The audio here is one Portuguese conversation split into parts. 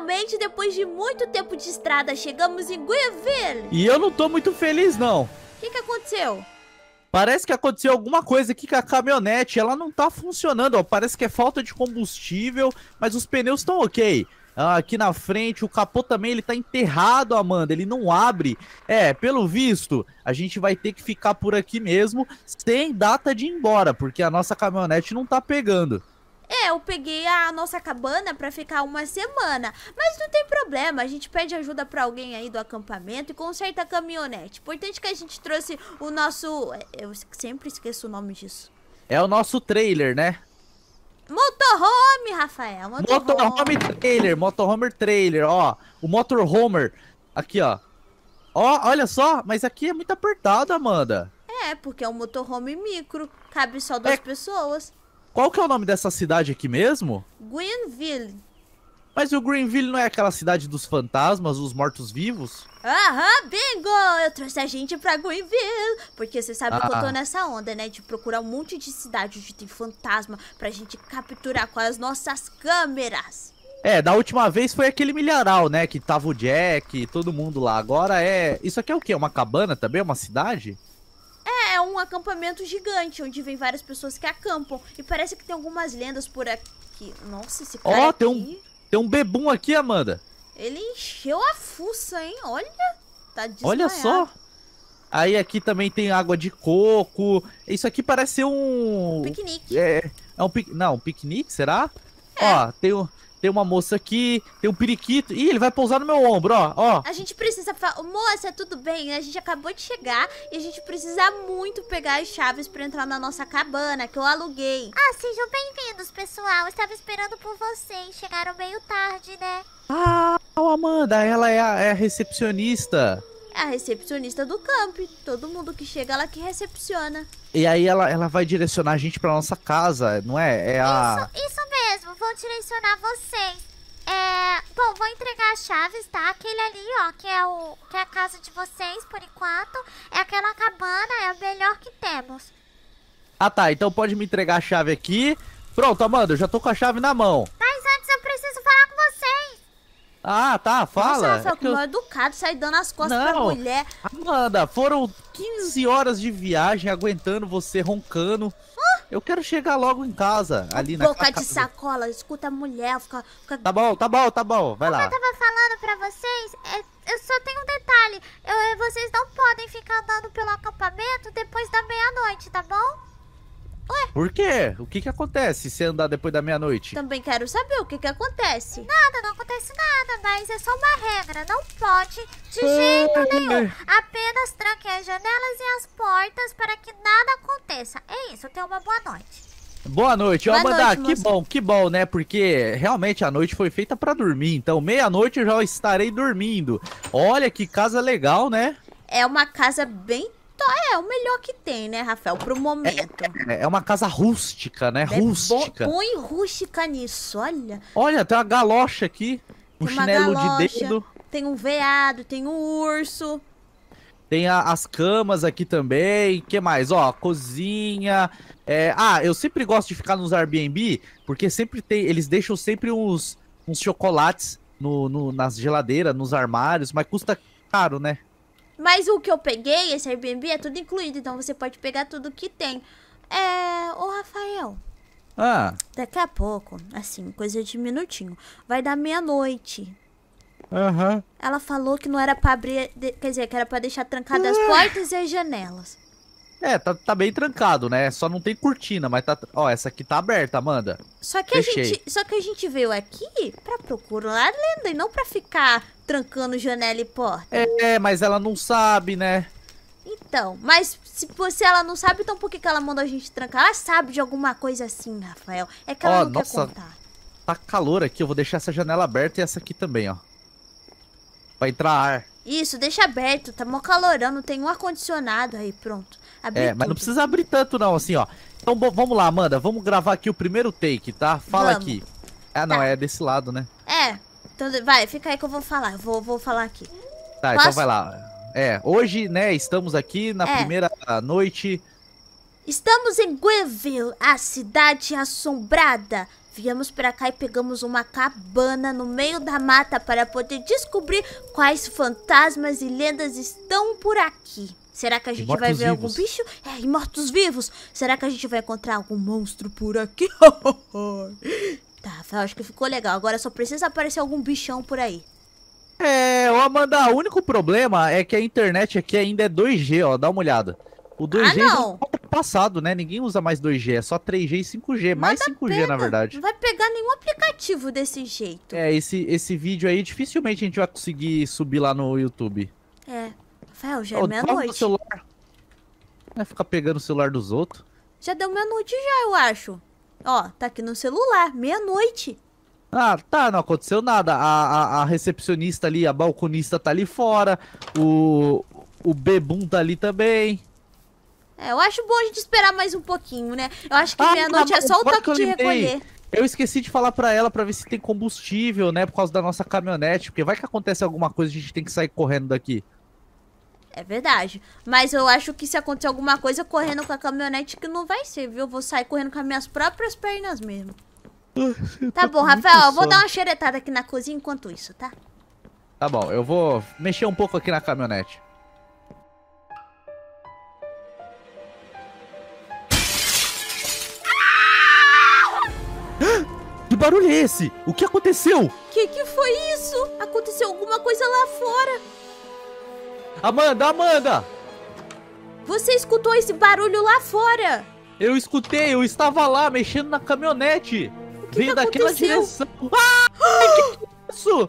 Finalmente, depois de muito tempo de estrada, chegamos em Greenville. E eu não tô muito feliz, não. O que aconteceu? Parece que aconteceu alguma coisa aqui com a caminhonete. Ela não tá funcionando, ó. Parece que é falta de combustível, mas os pneus estão ok. Aqui na frente, o capô também, ele tá enterrado, Amanda. Ele não abre. Pelo visto, a gente vai ter que ficar por aqui mesmo, sem data de ir embora, porque a nossa caminhonete não tá pegando. Eu peguei a nossa cabana pra ficar uma semana, mas não tem problema, a gente pede ajuda pra alguém aí do acampamento e conserta a caminhonete. Importante que a gente trouxe o nosso... Eu sempre esqueço o nome disso. É o nosso trailer, né? Motorhome, Rafael, Motorhome trailer, motorhome trailer, ó. O motorhomer, aqui, ó. Ó, olha só, mas aqui é muito apertado, Amanda. Porque é um motorhome micro, cabe só 2 pessoas. Qual que é o nome dessa cidade aqui mesmo? Greenville. Mas o Greenville não é aquela cidade dos fantasmas, os mortos-vivos? Aham, bingo! Eu trouxe a gente pra Greenville. Porque você sabe que eu tô nessa onda, né? De procurar um monte de cidade onde tem fantasma pra gente capturar com as nossas câmeras. Da última vez foi aquele milharal, né? Que tava o Jack, todo mundo lá. Agora Isso aqui é o quê? Uma cabana também? Uma cidade? É um acampamento gigante, onde vem várias pessoas que acampam. E parece que tem algumas lendas por aqui. Nossa, esse cara aqui... Tem um bebum aqui, Amanda. Ele encheu a fuça, hein? Olha, tá desmaiado. Olha só. Aí aqui também tem água de coco. Isso aqui parece ser um... piquenique. Não, um piquenique, será? Ó, tem uma moça aqui, tem um periquito. Ih, ele vai pousar no meu ombro, ó. A gente precisa... Moça, tudo bem? A gente acabou de chegar e a gente precisa muito pegar as chaves pra entrar na nossa cabana, que eu aluguei. Sejam bem-vindos, pessoal. Eu estava esperando por vocês. Chegaram meio tarde, né? Amanda, ela é a recepcionista. É a recepcionista do camp. Todo mundo que chega, ela que recepciona. E aí ela vai direcionar a gente pra nossa casa, não é? Isso mesmo, vou direcionar vocês. Bom, vou entregar as chaves, tá? Aquele ali, ó, que é a casa de vocês, por enquanto. É aquela cabana, é a melhor que temos. Tá, então pode me entregar a chave aqui. Pronto, Amanda, eu já tô com a chave na mão. Mas antes eu preciso falar com vocês. Tá, fala. Nossa, Rafael, que mal educado, sai dando as costas pra mulher. Amanda, foram 15 horas de viagem aguentando você roncando. Eu quero chegar logo em casa, ali na boca de sacola, escuta a mulher, fica... Tá bom, vai lá. Eu tava falando pra vocês, eu só tenho um detalhe. Vocês não podem ficar andando pelo acampamento depois da meia-noite, tá bom? Por quê? O que acontece se andar depois da meia-noite? Também quero saber o que acontece. Nada, não acontece nada, mas é só uma regra. Não pode de jeito nenhum. Apenas tranque as janelas e as portas para que nada aconteça. É isso, tenha uma boa noite. Boa noite, boa Amanda. Noite, que bom, né? Porque realmente a noite foi feita pra dormir. Então, meia-noite eu já estarei dormindo. Olha que casa legal, né? É uma casa bem... É o melhor que tem, né, Rafael? Pro momento. É uma casa rústica, né? Rústica. Põe rústica nisso, olha. Olha, tem uma galocha aqui. Um chinelo de dedo. Tem um veado, tem um urso. Tem as camas aqui também. Que mais? Ó, cozinha. Eu sempre gosto de ficar nos Airbnb, porque sempre tem. Eles deixam sempre uns chocolates nas geladeiras, nos armários, mas custa caro, né? Mas o que eu peguei, esse Airbnb, é tudo incluído, então você pode pegar tudo que tem. Ô Rafael. Daqui a pouco, assim, coisa de minutinho, vai dar meia-noite. Ela falou que não era pra abrir, quer dizer, que era pra deixar trancadas as portas e as janelas. Tá bem trancado, né? Só não tem cortina, mas tá... Ó, essa aqui tá aberta, Amanda. Só que a gente veio aqui pra procurar a lenda e não pra ficar trancando janela e porta. Mas ela não sabe, né? Então, mas se ela não sabe, então por que ela mandou a gente trancar? Ela sabe de alguma coisa assim, Rafael. É que ela não quer contar. Tá calor aqui, eu vou deixar essa janela aberta e essa aqui também, ó. Pra entrar ar. Isso, deixa aberto, tá mó calorão, não tem um ar-condicionado aí, pronto. Mas não precisa abrir tanto não, assim, ó. Então vamos lá, Amanda, vamos gravar aqui o primeiro take, tá? Fala aqui. Não, é desse lado, né? Então vai, fica aí que eu vou falar, vou falar aqui. Tá, então vai lá. Hoje, né, estamos aqui na primeira noite. Estamos em Greenville, a cidade assombrada. Viemos pra cá e pegamos uma cabana no meio da mata para poder descobrir quais fantasmas e lendas estão por aqui. Será que a gente vai ver algum bicho? E mortos-vivos. Será que a gente vai encontrar algum monstro por aqui? Tá, acho que ficou legal. Agora só precisa aparecer algum bichão por aí. Amanda, o único problema é que a internet aqui ainda é 2G, ó. Dá uma olhada. O 2G não. É passado, né? Ninguém usa mais 2G, é só 3G e 5G. Mais 5G, na verdade. Não vai pegar nenhum aplicativo desse jeito. Esse vídeo aí, dificilmente a gente vai conseguir subir lá no YouTube. Rafael, já é meia-noite. Celular. Vai ficar pegando o celular dos outros. Já deu meia-noite já, eu acho. Ó, tá aqui no celular, meia-noite. Não aconteceu nada. A recepcionista ali, a balconista tá ali fora. O Bebum tá ali também. Eu acho bom a gente esperar mais um pouquinho, né? Eu acho que meia-noite é só o toque de recolher. Eu esqueci de falar pra ela pra ver se tem combustível, né? Por causa da nossa caminhonete. Porque vai que acontece alguma coisa e a gente tem que sair correndo daqui. É verdade. Mas eu acho que se acontecer alguma coisa correndo com a caminhonete, que não vai ser, viu? Eu vou sair correndo com as minhas próprias pernas mesmo. Tá bom, Rafael, eu vou dar uma xeretada aqui na cozinha enquanto isso, tá? Tá bom, eu vou mexer um pouco aqui na caminhonete. Que barulho é esse? O que aconteceu? Que foi isso? Aconteceu alguma coisa lá fora. Amanda! Você escutou esse barulho lá fora? Eu escutei, eu estava lá mexendo na caminhonete. Veio daquela direção. Que é isso?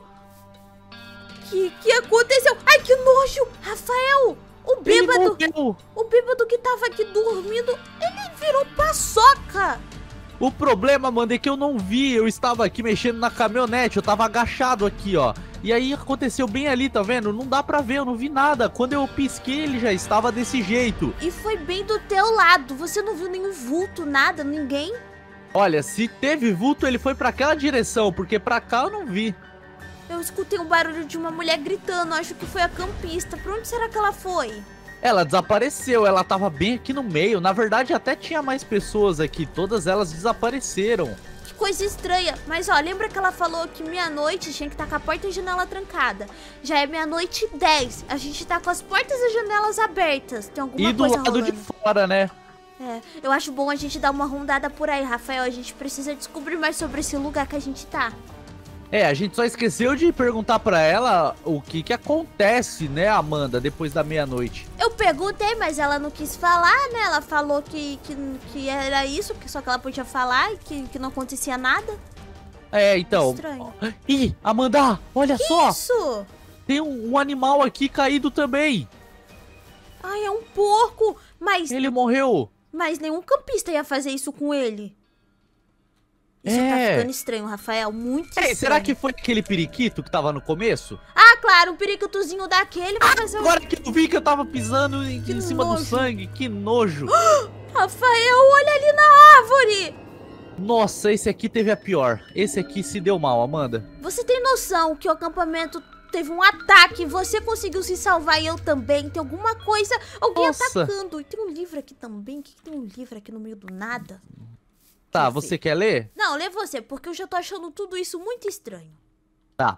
Que aconteceu? Ai, que nojo! Rafael, o bêbado que tava aqui dormindo, ele virou paçoca. O problema, Amanda, é que eu não vi. Eu estava aqui mexendo na caminhonete, eu tava agachado aqui, ó. E aí aconteceu bem ali, tá vendo? Não dá pra ver, eu não vi nada. Quando eu pisquei, ele já estava desse jeito. E foi bem do teu lado. Você não viu nenhum vulto, nada, ninguém? Olha, se teve vulto, ele foi pra aquela direção, porque pra cá eu não vi. Eu escutei um barulho de uma mulher gritando, acho que foi a campista. Pra onde será que ela foi? Ela desapareceu, ela tava bem aqui no meio. Na verdade, até tinha mais pessoas aqui, todas elas desapareceram. Que coisa estranha. Mas ó, lembra que ela falou que meia-noite tinha que estar com a porta e janela trancada. Já é 00:10. A gente tá com as portas e janelas abertas. Tem alguma coisa rolando. E do lado de fora, né? Eu acho bom a gente dar uma rondada por aí, Rafael. A gente precisa descobrir mais sobre esse lugar que a gente tá. A gente só esqueceu de perguntar pra ela o que acontece, né, Amanda, depois da meia-noite. Eu perguntei, mas ela não quis falar, né? Ela falou que era isso, que só que ela podia falar e que não acontecia nada. Então... Estranho. Ih, Amanda, olha só! Isso? Tem um animal aqui caído também. Ai, é um porco, mas... Ele morreu. Mas nenhum campista ia fazer isso com ele. Isso tá ficando estranho, Rafael, muito estranho. Será que foi aquele periquito que tava no começo? Ah, claro, um periquitozinho daquele vai fazer Agora que eu vi que eu tava pisando em cima do sangue, que nojo. Rafael, olha ali na árvore. Nossa, esse aqui teve a pior. Esse aqui se deu mal, Amanda. Você tem noção que o acampamento teve um ataque, você conseguiu se salvar e eu também? Tem alguma coisa, alguém atacando. E tem um livro aqui também, o que tem um livro aqui no meio do nada? Tá, você quer ler? Não, lê você, porque eu já tô achando tudo isso muito estranho. Tá.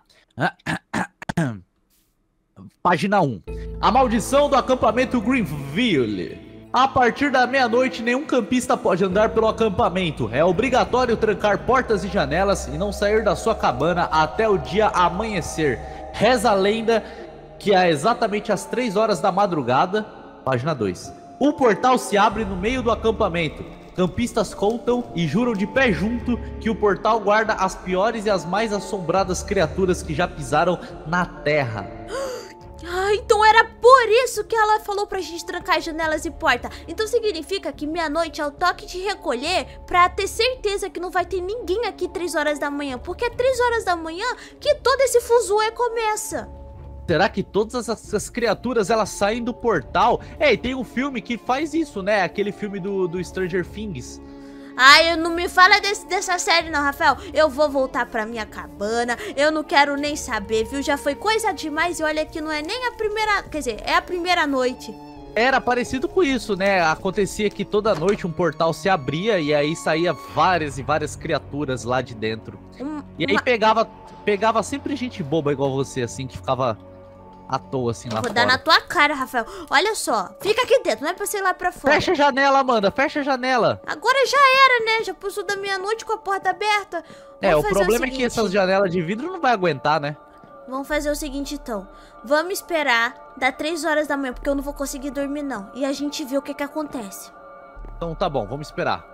Página 1. A maldição do acampamento Greenville. A partir da meia-noite, nenhum campista pode andar pelo acampamento. É obrigatório trancar portas e janelas e não sair da sua cabana até o dia amanhecer. Reza a lenda que é exatamente às 3 horas da madrugada. Página 2. O portal se abre no meio do acampamento. Campistas contam e juram de pé junto que o portal guarda as piores e as mais assombradas criaturas que já pisaram na terra. Então era por isso que ela falou pra gente trancar as janelas e porta. Então significa que meia-noite é o toque de recolher pra ter certeza que não vai ter ninguém aqui 3 horas da manhã. Porque é 3 horas da manhã que todo esse fuzuê começa. Será que todas essas criaturas, elas saem do portal? E tem um filme que faz isso, né? Aquele filme do Stranger Things. Ai, não me fala dessa série não, Rafael. Eu vou voltar pra minha cabana. Eu não quero nem saber, viu? Já foi coisa demais e olha que não é nem a primeira... Quer dizer, é a primeira noite. Era parecido com isso, né? Acontecia que toda noite um portal se abria e aí saía várias e várias criaturas lá de dentro. E aí pegava sempre gente boba igual você, assim, que ficava à toa, assim, lá fora. Vou dar na tua cara, Rafael. Olha só, fica aqui dentro, não é pra você ir lá pra fora. Fecha a janela, Amanda, fecha a janela. Agora já era, né? Já passou da meia-noite com a porta aberta. O problema é que essas janelas de vidro não vai aguentar, né? Vamos fazer o seguinte, então. Vamos esperar dar 3 horas da manhã, porque eu não vou conseguir dormir, não. E a gente vê o que acontece. Então tá bom, vamos esperar.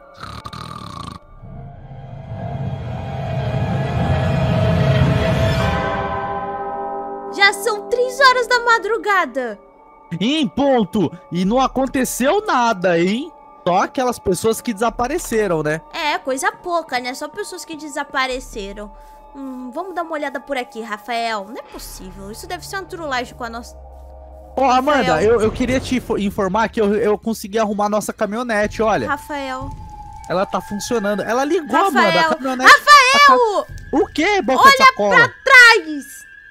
Já são 3 horas da madrugada. Em ponto! E não aconteceu nada, hein? Só aquelas pessoas que desapareceram, né? É, coisa pouca, né? Só pessoas que desapareceram. Vamos dar uma olhada por aqui, Rafael. Não é possível. Isso deve ser uma trollagem com a nossa... Amanda, eu queria te informar que eu consegui arrumar nossa caminhonete, olha. Rafael. Ela tá funcionando. Ela ligou, Rafael. Amanda, a caminhonete. Rafael! O quê, boca de sacola? Olha pra trás!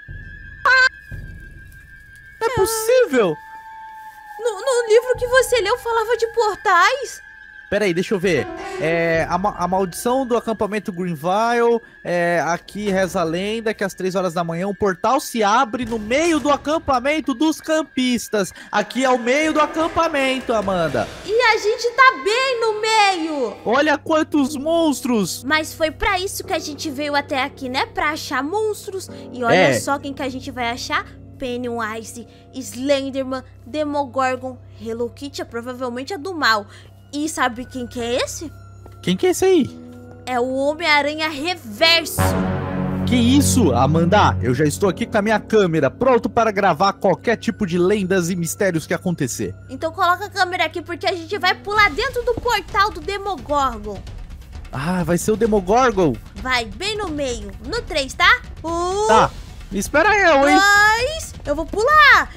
Não é possível! No livro que você leu falava de portais? Pera aí, deixa eu ver. A maldição do acampamento Greenville. Aqui reza a lenda que às 3 horas da manhã um portal se abre no meio do acampamento dos campistas. Aqui é o meio do acampamento, Amanda. E a gente tá bem no meio. Olha quantos monstros. Mas foi pra isso que a gente veio até aqui, né? Pra achar monstros. E olha só quem que a gente vai achar. Pennywise, Slenderman, Demogorgon, Hello Kitty, provavelmente a do mal. E sabe quem que é esse? Quem que é esse aí? É o Homem-Aranha Reverso. Que isso, Amanda? Eu já estou aqui com a minha câmera, pronto para gravar qualquer tipo de lendas e mistérios que acontecer. Então coloca a câmera aqui porque a gente vai pular dentro do portal do Demogorgon. Ah, vai ser o Demogorgon? Vai, bem no meio. No 3, tá? Tá, espera eu, hein? 2, eu vou pular.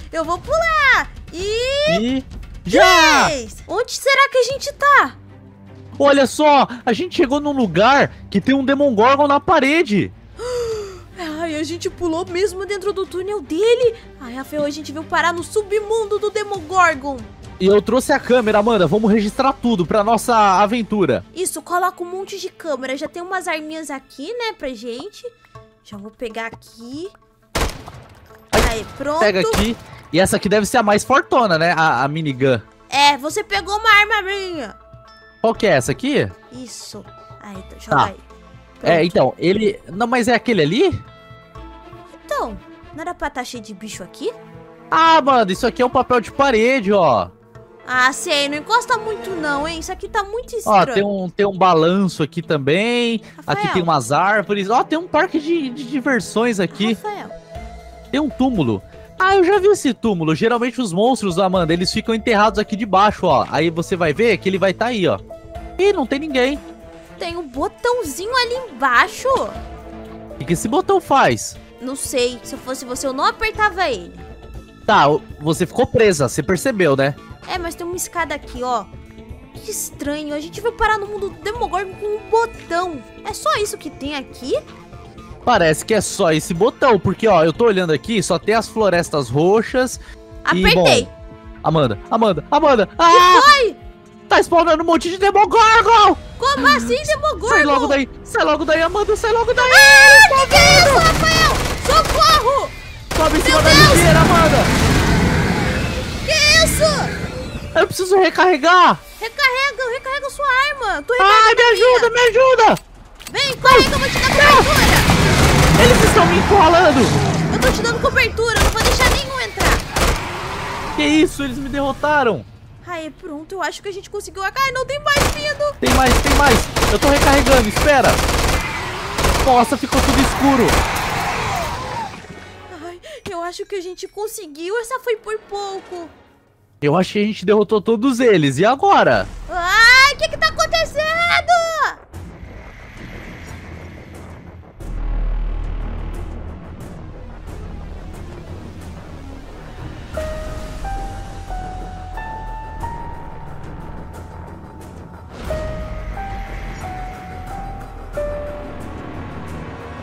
E... Já! 3. Onde será que a gente tá? Olha só, a gente chegou num lugar que tem um Demogorgon na parede. Ai, a gente pulou mesmo dentro do túnel dele. Ai, Rafael, a gente veio parar no submundo do Demogorgon. E eu trouxe a câmera, Amanda, vamos registrar tudo pra nossa aventura. Isso, coloca um monte de câmera. Já tem umas arminhas aqui, né, pra gente. Já vou pegar aqui. Aí, pronto. Pega aqui. E essa aqui deve ser a mais fortona, né? A minigun. É, você pegou uma arma minha. Qual que é essa aqui? Isso. Aí, então, joga aí. Pronto. Então, ele... Não, mas é aquele ali? Então, não era pra estar cheio de bicho aqui? Ah, mano, isso aqui é um papel de parede, ó. Ah, sei, não encosta muito não, hein? Isso aqui tá muito estranho. Ó, tem um balanço aqui também. Rafael. Aqui tem umas árvores. Ó, tem um parque de diversões aqui. Rafael. Tem um túmulo. Ah, eu já vi esse túmulo. Geralmente os monstros, Amanda, eles ficam enterrados aqui debaixo, ó. Aí você vai ver que ele vai estar aí, ó. Ih, não tem ninguém. Tem um botãozinho ali embaixo. O que esse botão faz? Não sei. Se eu fosse você, eu não apertava ele. Tá, você ficou presa. Você percebeu, né? É, mas tem uma escada aqui, ó. Que estranho. A gente veio parar no mundo do Demogorgon com um botão. É só isso que tem aqui? Parece que é só esse botão, porque, ó, eu tô olhando aqui, só tem as florestas roxas. Apertei. E, bom, Amanda! O que foi? Tá spawnando um monte de Demogorgon! Como assim, Demogorgon? Sai logo daí, Amanda, sai logo daí! Ah, que é isso, Rafael? Socorro! Sobe em cima da lixeira, Amanda! Que isso? Eu preciso recarregar! Recarrega sua arma. Tô Ai, me ajuda! Vem, corre que eu vou te dar cobertura. Eles estão me empurrando! Eu tô te dando cobertura, não vou deixar nenhum entrar. Que isso, eles me derrotaram! Aí, pronto, eu acho que a gente conseguiu. Ai, não tem mais vindo. Tem mais! Eu tô recarregando, espera! Nossa, ficou tudo escuro! Ai, eu acho que a gente conseguiu. Essa foi por pouco. Eu acho que a gente derrotou todos eles, e agora? Ai, o que tá acontecendo?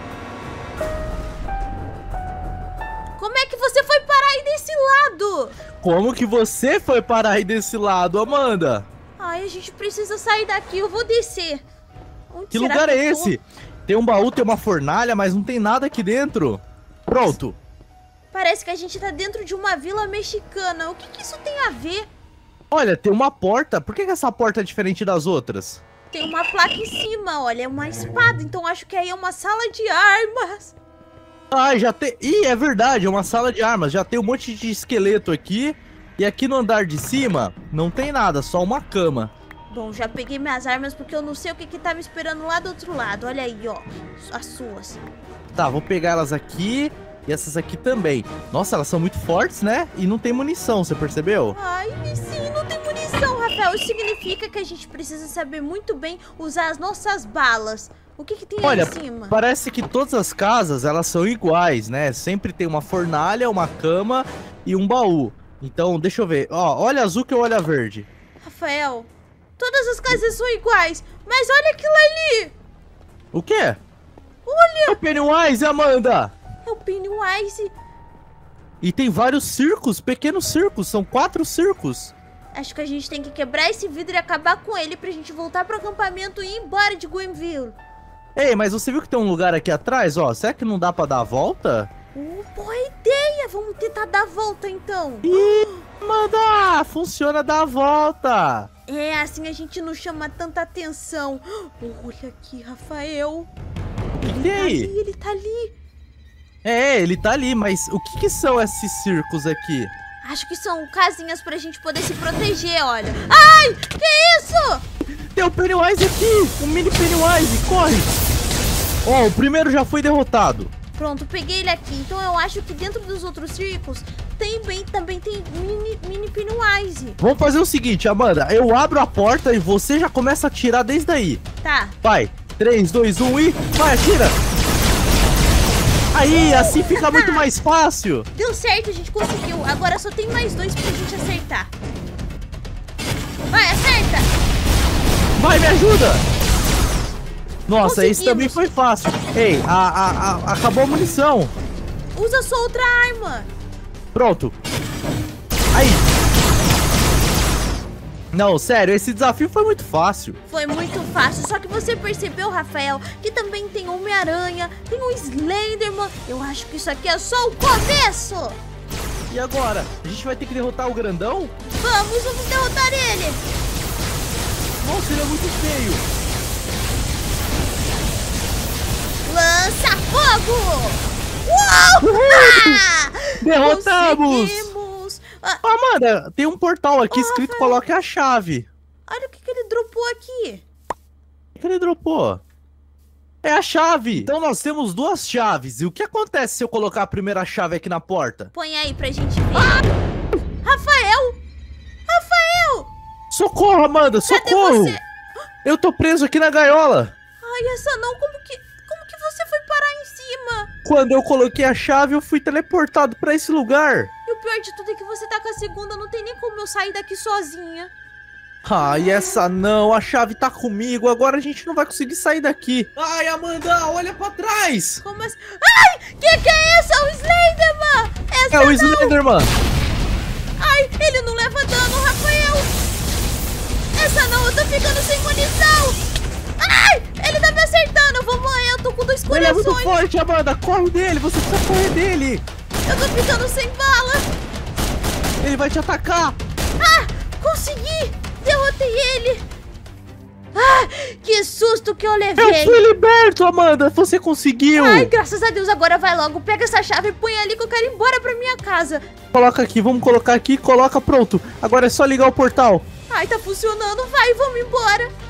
Como é que você foi parar aí desse lado? Como que você foi parar aí desse lado, Amanda? Ai, a gente precisa sair daqui, eu vou descer. Onde que lugar é esse? Tem um baú, tem uma fornalha, mas não tem nada aqui dentro. Pronto. Parece que a gente tá dentro de uma vila mexicana. O que isso tem a ver? Olha, tem uma porta. Por que essa porta é diferente das outras? Tem uma placa em cima, olha, é uma espada. Então acho que aí é uma sala de armas. Ah, já tem... Ih, é verdade, é uma sala de armas. Já tem um monte de esqueleto aqui. E aqui no andar de cima não tem nada, só uma cama. Bom, já peguei minhas armas porque eu não sei o que tá me esperando lá do outro lado. Olha aí, ó, as suas. Tá, vou pegar elas aqui e essas aqui também. Nossa, elas são muito fortes, né? E não tem munição, você percebeu? Ai, sim, não tem munição, Rafael. Isso significa que a gente precisa saber muito bem usar as nossas balas. O que tem aí em cima? Parece que todas as casas, elas são iguais, né? Sempre tem uma fornalha, uma cama e um baú. Então, deixa eu ver. Ó, olha azul que eu olho a verde. Rafael, todas as casas são iguais, mas olha aquilo ali. O quê? Olha. É o Pennywise, Amanda. É o Pennywise. E tem vários circos, pequenos circos. São 4 circos. Acho que a gente tem que quebrar esse vidro e acabar com ele pra gente voltar pro acampamento e ir embora de Gwenville. Ei, mas você viu que tem um lugar aqui atrás, ó? Será que não dá pra dar a volta? Boa ideia! Vamos tentar dar a volta, então. Ih, Amanda! Funciona dar a volta. É, assim a gente não chama tanta atenção. Olha aqui, Rafael. Ele tá ali. É, ele tá ali, mas o que são esses circos aqui? Acho que são casinhas pra gente poder se proteger, olha. Ai, que isso? Tem o Pennywise aqui, o mini Pennywise, corre. Ó, o primeiro já foi derrotado. Pronto, peguei ele aqui. Então eu acho que dentro dos outros circos também tem mini Pennywise. Vamos fazer o seguinte, Amanda. Eu abro a porta e você já começa a atirar desde aí. Tá. Vai, 3, 2, 1 e... Vai, atira. Aí, assim fica muito mais fácil. Deu certo, a gente conseguiu. Agora só tem mais 2 pra gente acertar. Vai, acerta. Vai, me ajuda. Nossa, esse também foi fácil. Ei, acabou a munição. Usa só outra arma. Pronto. Aí. Não, sério, esse desafio foi muito fácil. Foi muito fácil, só que você percebeu, Rafael, que também tem Homem-Aranha, tem o Slenderman. Eu acho que isso aqui é só o começo. E agora? A gente vai ter que derrotar o grandão? Vamos derrotar ele. Nossa, ele é muito feio. Lança fogo! Uou! Derrotamos! Conseguimos! Amanda, tem um portal aqui escrito Rafael, coloque a chave. Olha o que ele dropou aqui. O que ele dropou? É a chave. Então nós temos 2 chaves. E o que acontece se eu colocar a primeira chave aqui na porta? Põe aí pra gente ver. Rafael! Rafael! Socorro, Amanda, socorro! Cadê você? Eu tô preso aqui na gaiola. Ai, essa não, como que você foi parar em cima? Quando eu coloquei a chave, eu fui teleportado pra esse lugar. E o pior de tudo é que você tá com a segunda, não tem nem como eu sair daqui sozinha. Ai, essa não, a chave tá comigo, agora a gente não vai conseguir sair daqui. Ai, Amanda, olha pra trás. Como assim? Ai, que é isso? É o Slenderman! É o Slenderman. Ai, ele não leva dano, Rafael. Essa não, eu tô ficando sem munição. Ai, ele tá me acertando, eu vou morrer, eu tô com 2 corações. Ele é muito forte, Amanda, corre dele, você precisa correr dele. Eu tô ficando sem bala. Ele vai te atacar. Ah, consegui, derrotei ele. Ah, que susto que eu levei. Eu fui liberto, Amanda, você conseguiu. Ai, graças a Deus, agora vai logo, pega essa chave e põe ali que eu quero ir embora pra minha casa. Coloca aqui, vamos colocar aqui, coloca, pronto. Agora é só ligar o portal. Ai, tá funcionando, vai, vamos embora.